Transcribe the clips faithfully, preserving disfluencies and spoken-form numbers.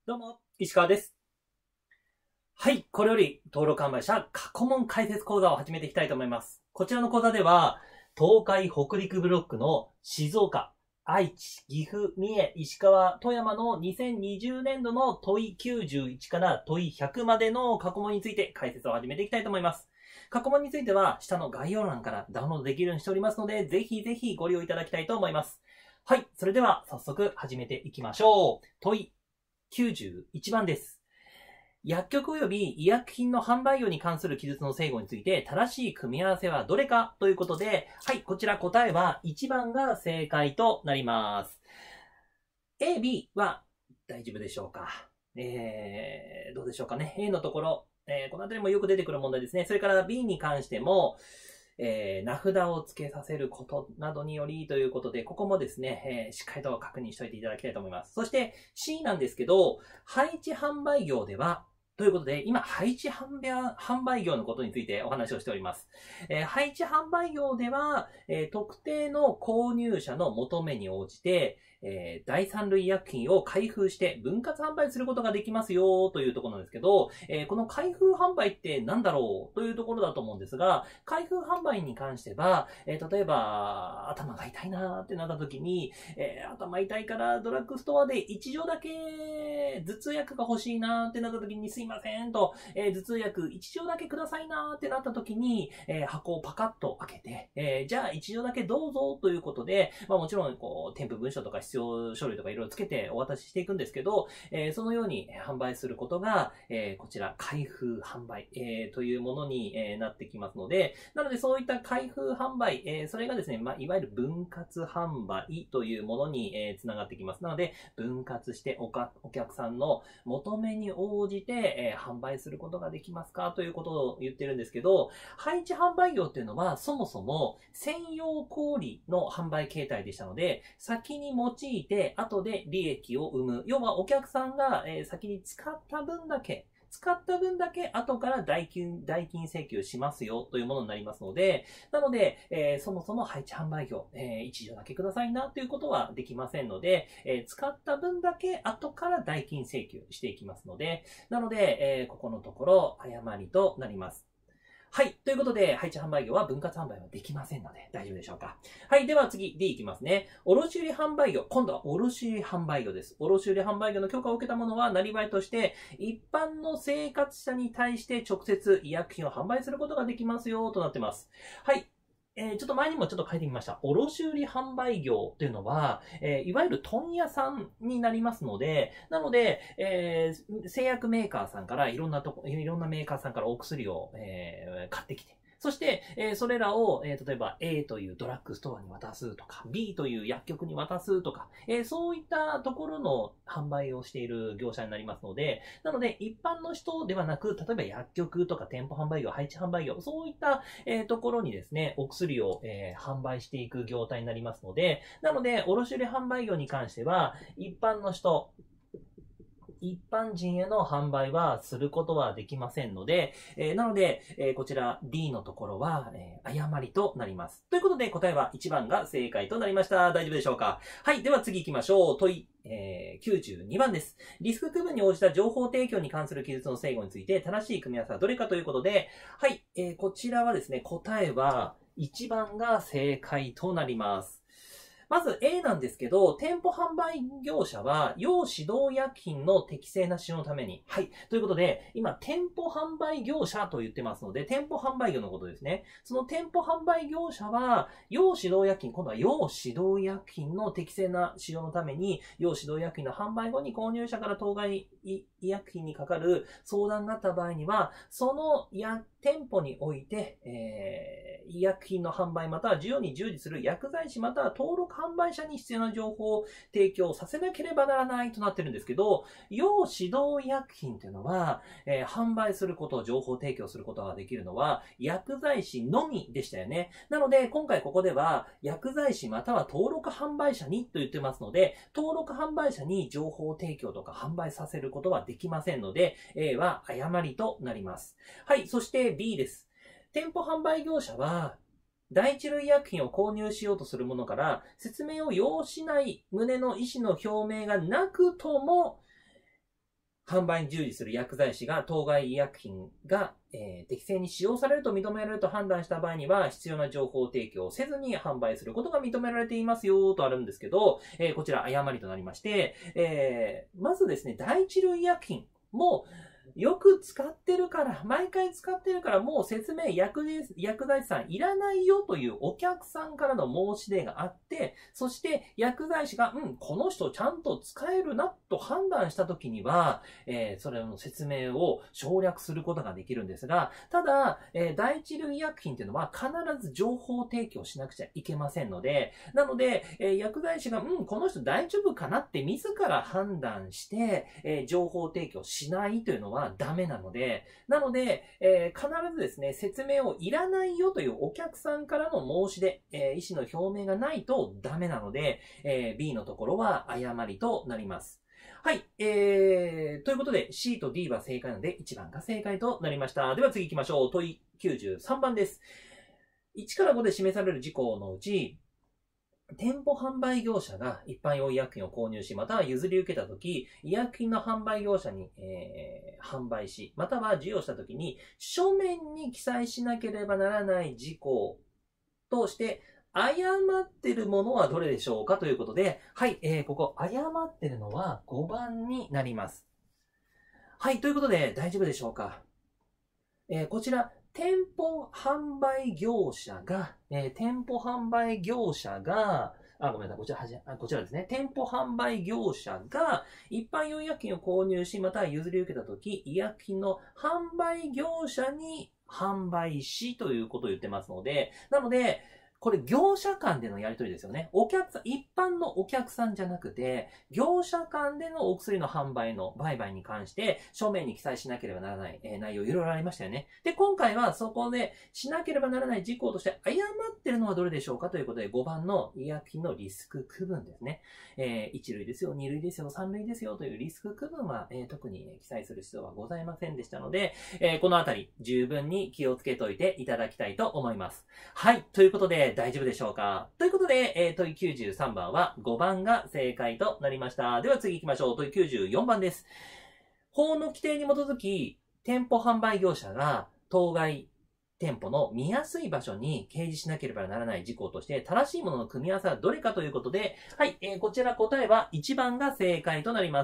どうも、石川です。はい、これより登録販売者過去問解説講座を始めていきたいと思います。こちらの講座では、東海北陸ブロックの静岡、愛知、岐阜、三重、石川、富山のにせんにじゅうねんどの問いきゅうじゅういちから問いひゃくまでの過去問について解説を始めていきたいと思います。過去問については、下の概要欄からダウンロードできるようにしておりますので、ぜひぜひご利用いただきたいと思います。はい、それでは早速始めていきましょう。問いきゅうじゅういちばんです。薬局及び医薬品の販売業に関する記述の正誤について正しい組み合わせはどれかということで、はい、こちら答えはいちばんが正解となります。A、B は大丈夫でしょうか。えー、どうでしょうかね。A のところ、えー、このあたりもよく出てくる問題ですね。それから B に関しても、えー、名札を付けさせることなどによりということで、ここもですね、えー、しっかりと確認しておいていただきたいと思います。そして C なんですけど、配置販売業では、ということで、今、配置販売業のことについてお話をしております。えー、配置販売業では、えー、特定の購入者の求めに応じて、えー、第三類医薬品を開封して分割販売することができますよというところなんですけど、えー、この開封販売って何だろうというところだと思うんですが、開封販売に関しては、えー、例えば頭が痛いなーってなった時に、えー、頭痛いからドラッグストアで一錠だけ頭痛薬が欲しいなーってなった時にすいませんと、えー、頭痛薬一錠だけくださいなーってなった時に、えー、箱をパカッと開けて、えー、じゃあ一錠だけどうぞということで、まあもちろんこう添付文書とか必要書類とかいろいろつけてお渡ししていくんですけど、えー、そのように販売することが、えー、こちら開封販売、えー、というものに、えー、なってきますので、なのでそういった開封販売、えー、それがですね、まあ、いわゆる分割販売というものに、えー、つながってきます。なので、分割しておかお客さんの求めに応じて、えー、販売することができますかということを言ってるんですけど、配置販売業っていうのはそもそも専用小売の販売形態でしたので、先に用いて後で利益を生む。要はお客さんが、えー、先に使った分だけ、使った分だけ後から代金、代金請求しますよというものになりますので、なので、えー、そもそも配置販売業、えー、一錠だけくださいなということはできませんので、えー、使った分だけ後から代金請求していきますので、なので、えー、ここのところ誤りとなります。はい。ということで、配置販売業は分割販売はできませんので、大丈夫でしょうか。はい。では次、D いきますね。卸売販売業。今度は卸売販売業です。卸売販売業の許可を受けたものは、なりわいとして、一般の生活者に対して直接医薬品を販売することができますよ、となってます。はい。えー、ちょっと前にもちょっと書いてみました。卸売販売業というのは、えー、いわゆる問屋さんになりますので、なので、えー、製薬メーカーさんからいろんなとこ、いろんなメーカーさんからお薬を、えー、買ってきて、そして、えー、それらを、えー、例えば A というドラッグストアに渡すとか、B という薬局に渡すとか、えー、そういったところの販売をしている業者になりますので、なので一般の人ではなく、例えば薬局とか店舗販売業、配置販売業、そういった、えー、ところにですね、お薬を、えー、販売していく業態になりますので、なので、卸売販売業に関しては、一般の人、一般人への販売はすることはできませんので、えー、なので、えー、こちら D のところは、えー、誤りとなります。ということで答えはいちばんが正解となりました。大丈夫でしょうか。はい。では次行きましょう。問い、えー、きゅうじゅうにばんです。リスク区分に応じた情報提供に関する記述の正誤について正しい組み合わせはどれかということで、はい。えー、こちらはですね、答えはいちばんが正解となります。まず A なんですけど、店舗販売業者は、要指導薬品の適正な使用のために。はい。ということで、今、店舗販売業者と言ってますので、店舗販売業のことですね。その店舗販売業者は、要指導薬品、今度は要指導薬品の適正な使用のために、要指導薬品の販売後に購入者から当該医薬品にかかる相談があった場合には、そのや店舗において、えー、医薬品の販売または需要に従事する薬剤師または登録販売者に必要な情報を提供させなければならないとなってるんですけど、要指導医薬品というのは、えー、販売すること、情報提供することができるのは薬剤師のみでしたよね。なので、今回ここでは薬剤師または登録販売者にと言ってますので、登録販売者に情報提供とか販売させることはできませんので、A は誤りとなります。はい、そして B です。店舗販売業者は、第一類医薬品を購入しようとするものから、説明を要しない旨の意思の表明がなくとも、 販売に従事する薬剤師が当該医薬品が、えー適正に使用されると認められると判断した場合には、必要な情報提供をせずに販売することが認められていますよとあるんですけど、えーこちら誤りとなりまして、えーまずですね、第一類医薬品も、よく使ってるから、毎回使ってるから、もう説明、薬剤薬剤師さんいらないよというお客さんからの申し出があって、そして薬剤師が、うん、この人ちゃんと使えるなと判断したときには、えーそれの説明を省略することができるんですが、ただ、えー第一類医薬品というのは必ず情報提供しなくちゃいけませんので、なので、えー薬剤師が、うん、この人大丈夫かなって自ら判断して、えー情報提供しないというのはダメなので、なので、えー必ずですね、説明をいらないよというお客さんからの申し出、えー意思の表明がないとダメなので、えー B のところは誤りとなります。はい。えー、ということで C と D は正解なのでいちばんが正解となりました。では次行きましょう。問いきゅうじゅうさんばんです。いちからごで示される事項のうち、店舗販売業者が一般用医薬品を購入し、または譲り受けたとき、医薬品の販売業者に、えー販売し、または授与したときに、書面に記載しなければならない事項として、誤ってるものはどれでしょうかということで、はい、えー、ここ、誤ってるのはごばんになります。はい、ということで、大丈夫でしょうか。えーこちら、店舗販売業者が、えー店舗販売業者が、あ、ごめんなさい、こちらはじ、あこちらですね。店舗販売業者が一般用医薬品を購入し、または譲り受けたとき、医薬品の販売業者に販売しということを言ってますので、なので、これ業者間でのやり取りですよね。お客さん、一般のお客さんじゃなくて、業者間でのお薬の販売の売買に関して、書面に記載しなければならない、えー内容いろいろありましたよね。で、今回はそこでしなければならない事項として誤ってるのはどれでしょうかということで、ごばんの医薬品のリスク区分ですね。えーいち類ですよ、に類ですよ、さん類ですよというリスク区分は、えー特に記載する必要はございませんでしたので、えーこのあたり十分に気をつけておいていただきたいと思います。はい。ということで、大丈夫でしょうかということで、えー問いきゅうじゅうさんばんはごばんが正解となりました。では次行きましょう。問いきゅうじゅうよんばんです。法の規定に基づき、店舗販売業者が当該店舗の見やすい場所に掲示しなければならない事項として、正しいものの組み合わせはどれかということで、はい、えーこちら答えはいちばんが正解となります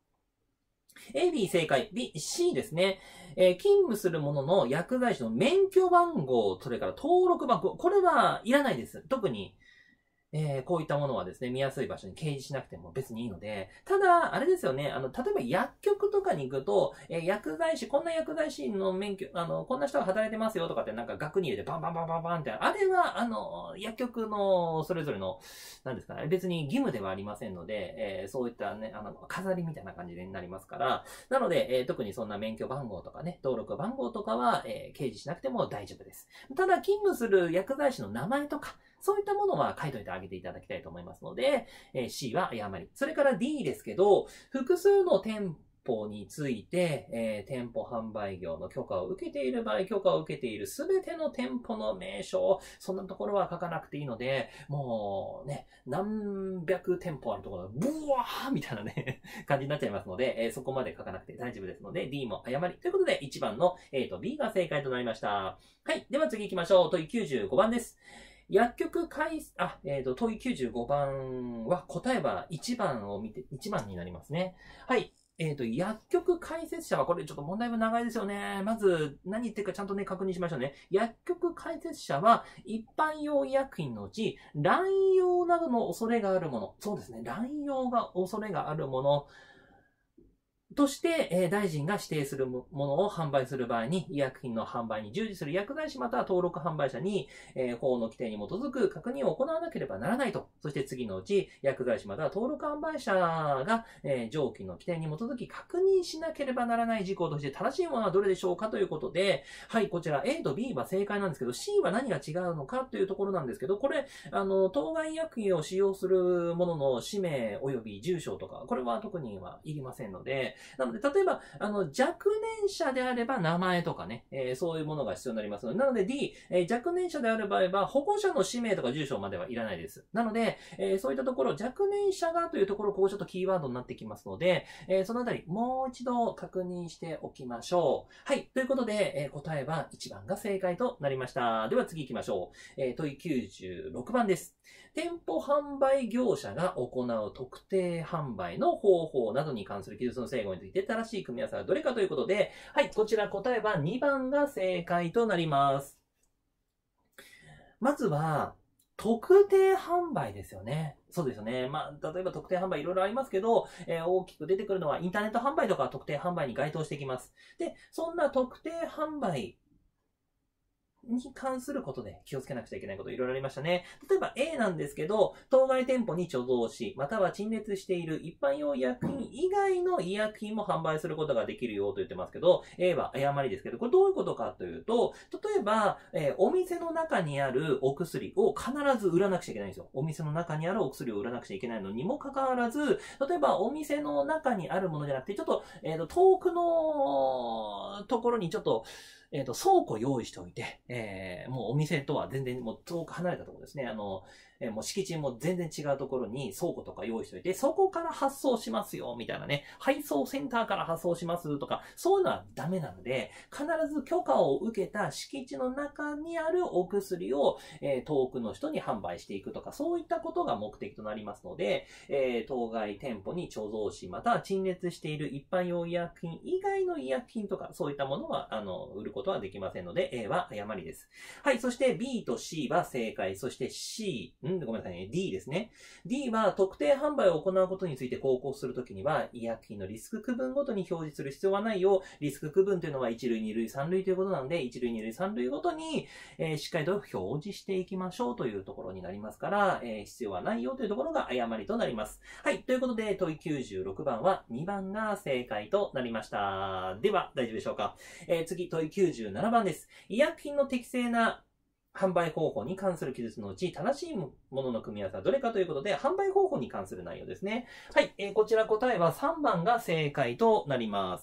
。A、B 正解。B、C ですね。えー勤務する者の薬剤師の免許番号、それから登録番号、これはいらないです。特に、えーこういったものはですね、見やすい場所に掲示しなくても別にいいので、ただ、あれですよね、あの、例えば薬局とかに行くと、えー薬剤師、こんな薬剤師の免許、あの、こんな人が働いてますよとかってなんか額に入れてバンバンバンバンバンって、あれは、あの、薬局のそれぞれの、なんですかね、別に義務ではありませんので、えーそういったね、あの、飾りみたいな感じになりますから、なので、えー特にそんな免許番号とかね、登録番号とかは、えー掲示しなくても大丈夫です。ただ、勤務する薬剤師の名前とか、そういったものは書いといてあげていただきたいと思いますので、えー C は誤り。それから D ですけど、複数の店舗について、えー店舗販売業の許可を受けている場合、許可を受けているすべての店舗の名称、そんなところは書かなくていいので、もうね、何百店舗あるところが、ブワーみたいなね、感じになっちゃいますので、えーそこまで書かなくて大丈夫ですので、D も誤り。ということで、いちばんの A と B が正解となりました。はい。では次行きましょう。問いきゅうじゅうごばんです。薬局開、あ、えっ、と、問いきゅうじゅうごばんは答えはいちばんを見て、いちばんになりますね。はい。えっ、と、薬局開設者は、これちょっと問題文長いですよね。まず、何言ってるかちゃんとね、確認しましょうね。薬局開設者は、一般用医薬品のうち、乱用などの恐れがあるもの。そうですね。乱用が恐れがあるもの。として、えー大臣が指定するものを販売する場合に、医薬品の販売に従事する薬剤師または登録販売者に、えー法の規定に基づく確認を行わなければならないと。そして次のうち、薬剤師または登録販売者が、えー上記の規定に基づき確認しなければならない事項として正しいものはどれでしょうかということで、はい、こちら A と B は正解なんですけど、C は何が違うのかというところなんですけど、これ、あの、当該医薬品を使用するものの氏名及び住所とか、これは特にはいりませんので、 なので、例えば、あの、若年者であれば名前とかね、えー、そういうものが必要になりますので、なので D、えー、若年者である場合は、保護者の氏名とか住所まではいらないです。なので、えー、そういったところ、若年者がというところ、ここちょっとキーワードになってきますので、えー、そのあたり、もう一度確認しておきましょう。はい。ということで、えー、答えはいちばんが正解となりました。では次行きましょう。えー、問いきゅうじゅうろくばんです。店舗販売業者が行う特定販売の方法などに関する記述の整合について正しい組み合わせはどれかということで、はい、こちら答えはにばんが正解となります。まずは、特定販売ですよね。そうですよね。まあ、例えば特定販売いろいろありますけど、えー、大きく出てくるのはインターネット販売とか特定販売に該当してきます。で、そんな特定販売に関することで気をつけなくちゃいけないこといろいろありましたね。例えば A なんですけど、当該店舗に貯蔵し、または陳列している一般用医薬品以外の医薬品も販売することができるよと言ってますけど、A は誤りですけど、これどういうことかというと、例えば、えー、お店の中にあるお薬を必ず売らなくちゃいけないんですよ。お店の中にあるお薬を売らなくちゃいけないのにもかかわらず、例えばお店の中にあるものじゃなくて、ちょっと、えーと、遠くのところにちょっと、えっと、倉庫用意しておいて、えー、もうお店とは全然もう遠く離れたところですね。あの、えー、もう敷地も全然違うところに倉庫とか用意しておいて、そこから発送しますよ、みたいなね。配送センターから発送しますとか、そういうのはダメなので、必ず許可を受けた敷地の中にあるお薬を、えー、遠くの人に販売していくとか、そういったことが目的となりますので、えー、当該店舗に貯蔵し、または陳列している一般用医薬品以外の医薬品とか、そういったものは、あの、売ることはできませんので、A は誤りです。はい、そして B と C は正解。そして C、んごめんなさいね。D ですね。D は特定販売を行うことについて広告するときには、医薬品のリスク区分ごとに表示する必要はないよ。リスク区分というのは一類、二類、三類ということなので、一類、二類、三類ごとに、えー、しっかりと表示していきましょうというところになりますから、えー、必要はないよというところが誤りとなります。はい、ということで、問いきゅうじゅうろくばんはにばんが正解となりました。では、大丈夫でしょうか。えー、次、問いきゅうじゅうななばんです。医薬品の適正な販売方法に関する記述のうち正しいものの組み合わせはどれかということで、販売方法に関する内容ですね。はい、えー、こちら答えはさんばんが正解となります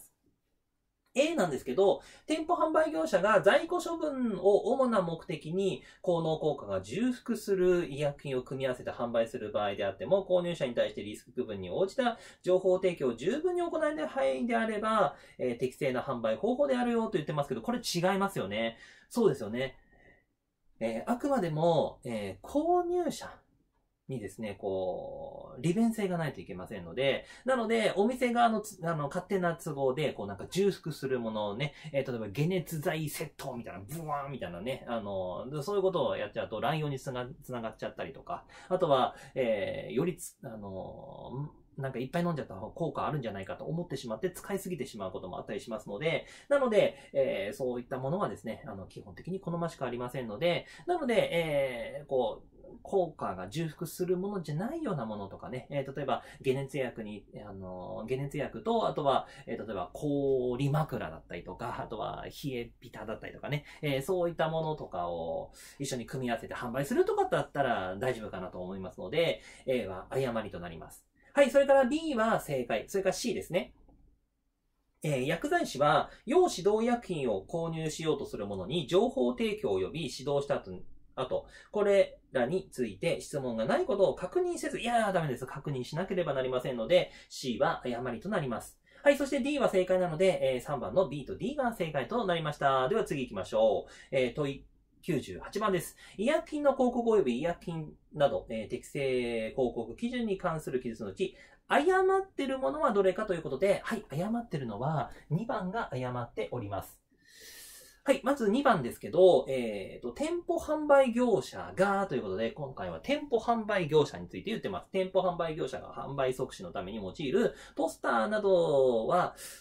。A なんですけど、店舗販売業者が在庫処分を主な目的に効能効果が重複する医薬品を組み合わせて販売する場合であっても、購入者に対してリスク区分に応じた情報提供を十分に行える範囲であれば、えー、適正な販売方法であるよと言ってますけど、これ違いますよね。そうですよね。えー、あくまでも、えー、購入者にですね、こう、利便性がないといけませんので、なので、お店側の、あの、勝手な都合で、こうなんか重複するものをね、えー、例えば解熱剤セットみたいな、ブワーンみたいなね、あの、そういうことをやっちゃうと乱用につながっちゃったりとか、あとは、えー、よりつ、あの、なんかいっぱい飲んじゃった方が効果あるんじゃないかと思ってしまって使いすぎてしまうこともあったりしますので、なので、えー、そういったものはですね、あの、基本的に好ましくありませんので、なので、えー、こう、効果が重複するものじゃないようなものとかね、えー、例えば、解熱薬に、あの、解熱薬と、あとは、えー、例えば、氷枕だったりとか、あとは、冷えピタだったりとかね、えー、そういったものとかを一緒に組み合わせて販売するとかだったら大丈夫かなと思いますので、A は誤りとなります。はい、それから B は正解。それから C ですね。えー、薬剤師は、要指導医薬品を購入しようとするものに情報提供及び指導した後、あと、これらについて質問がないことを確認せず、いやーダメです。確認しなければなりませんので、C は誤りとなります。はい、そして D は正解なので、えー、さんばんの B と D が正解となりました。では次行きましょう。えー、問いきゅうじゅうはちばんです。医薬品の広告及び医薬品など、えー、適正広告基準に関する記述のうち、誤ってるものはどれかということで、はい、誤ってるのはにばんが誤っております。はい、まずにばんですけど、えっと、店舗販売業者がということで、今回は店舗販売業者について言ってます。店舗販売業者が販売促進のために用いるポスターなどは、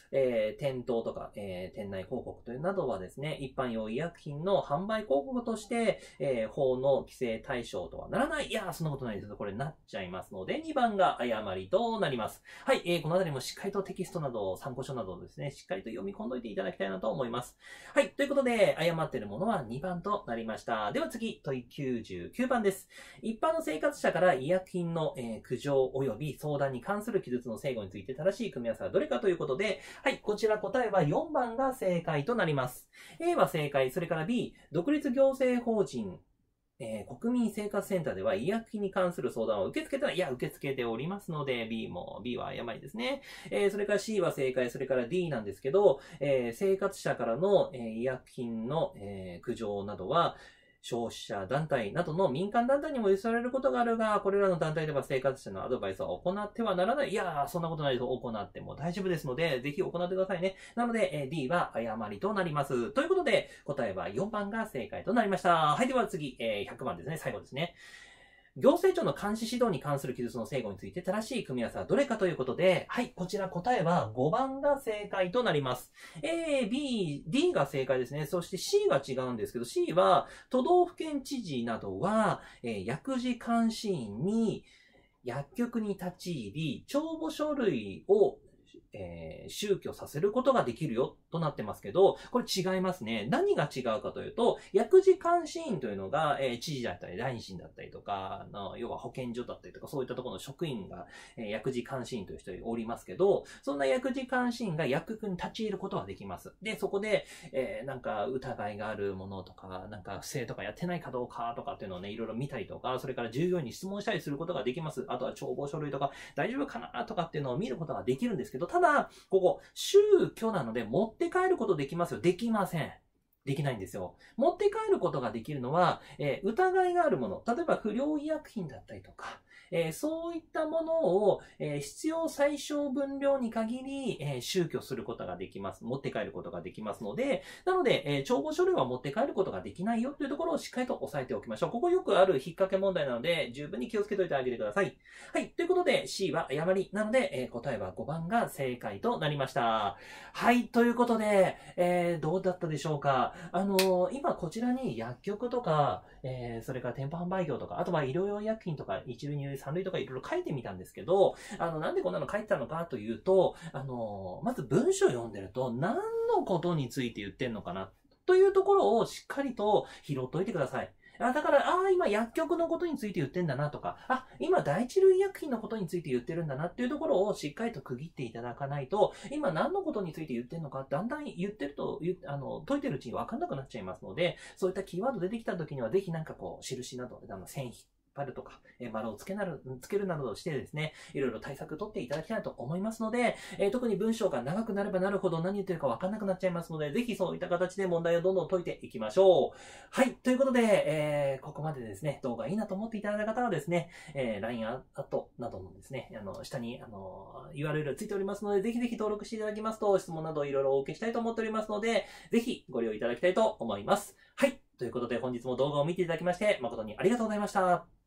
えー、店頭とか、えー、店内広告というなどはですね、一般用医薬品の販売広告として、えー、法の規制対象とはならない。いやー、そんなことないです。これなっちゃいますので、にばんが誤りとなります。はい、えー、このあたりもしっかりとテキストなど、参考書などをですね、しっかりと読み込んどいていただきたいなと思います。はい、ということで、誤っているものはにばんとなりました。では次、問いきゅうじゅうきゅうばんです。一般の生活者から医薬品の、えー、苦情及び相談に関する記述の正誤について正しい組み合わせはどれかということで、はい、こちら答えはよんばんが正解となります。A は正解、それから B、独立行政法人、えー、国民生活センターでは医薬品に関する相談を受け付けたら、いや、受け付けておりますので、B も、B は誤りですね。えー、それから C は正解、それから D なんですけど、えー、生活者からの、えー、医薬品の、えー、苦情などは、消費者団体などの民間団体にも寄せられることがあるが、これらの団体では生活者のアドバイスは行ってはならない。いやー、そんなことないと行っても大丈夫ですので、ぜひ行ってくださいね。なので、D は誤りとなります。ということで、答えはよんばんが正解となりました。はい、では次、ひゃくばんですね。最後ですね。行政庁の監視指導に関する記述の正誤について正しい組み合わせはどれかということで、はい、こちら答えはごばんが正解となります。A、B、D が正解ですね。そして C が違うんですけど、C は都道府県知事などは、えー、薬事監視員に薬局に立ち入り、帳簿書類をえー、宗教させることができるよとなってますけど、これ違いますね。何が違うかというと、薬事監視員というのが、えー、知事だったり、大臣だったりとか、の要は保健所だったりとか、そういったところの職員が、えー、薬事監視員という人おりますけど、そんな薬事監視員が薬局に立ち入ることができます。で、そこで、えー、なんか疑いがあるものとか、なんか不正とかやってないかどうかとかっていうのをね、いろいろ見たりとか、それから従業員に質問したりすることができます。あとは帳簿書類とか、大丈夫かなとかっていうのを見ることができるんですけど、ただ、ここ、宗教なので持って帰ることできますよ。できません。できないんですよ。持って帰ることができるのは、えー、疑いがあるもの。例えば不良医薬品だったりとか、えー、そういったものを、えー、必要最小分量に限り、えー、宗教することができます。持って帰ることができますので、なので、えー、帳簿書類は持って帰ることができないよというところをしっかりと押さえておきましょう。ここよくある引っ掛け問題なので、十分に気をつけておいてあげてください。はい。ということで、C は誤りなので、えー、答えはごばんが正解となりました。はい。ということで、えー、どうだったでしょうか。あのー、今こちらに薬局とか、えー、それから店舗販売業とか、あとは医療用医薬品とか、一類、二類、三類とかいろいろ書いてみたんですけど、あの、なんでこんなの書いてたのかというと、あのー、まず文章を読んでると、何のことについて言ってんのかな、というところをしっかりと拾っといてください。あ、だから、ああ、今薬局のことについて言ってんだなとか、あ、今第一類医薬品のことについて言ってるんだなっていうところをしっかりと区切っていただかないと、今何のことについて言ってるのか、だんだん言ってると、あの、解いてるうちに分かんなくなっちゃいますので、そういったキーワード出てきた時には、ぜひなんかこう、印など、あの、線引パルとか、えー、丸をつけなる、つけるなどしてですね、いろいろ対策取っていただきたいと思いますので、えー、特に文章が長くなればなるほど何言ってるか分かんなくなっちゃいますので、ぜひそういった形で問題をどんどん解いていきましょう。はい。ということで、えー、ここまでですね、動画いいなと思っていただいた方はですね、えー、ライン アットなどのですね、あの、下に、あの、ユーアールエル ついておりますので、ぜひぜひ登録していただきますと、質問などいろいろお受けしたいと思っておりますので、ぜひご利用いただきたいと思います。はい。ということで、本日も動画を見ていただきまして、誠にありがとうございました。